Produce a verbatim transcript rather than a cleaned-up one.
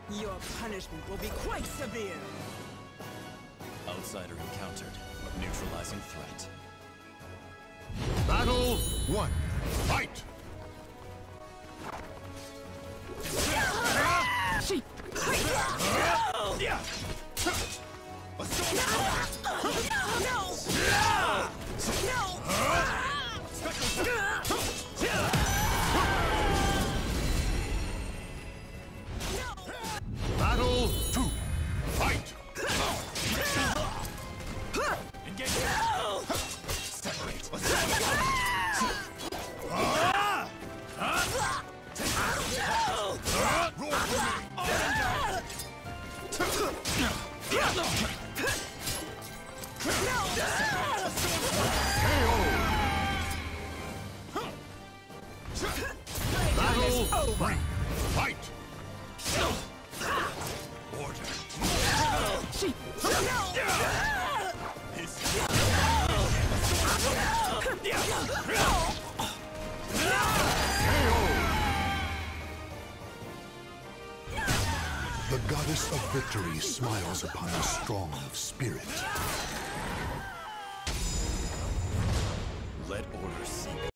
Your punishment will be quite severe. Outsider encountered. Neutralizing threat. Battle one. Fight! She... Battle two. Fight! Engage. Separate. Battle three. Fight! Order. She... The goddess of victory smiles upon the strong of spirit. Let order seek.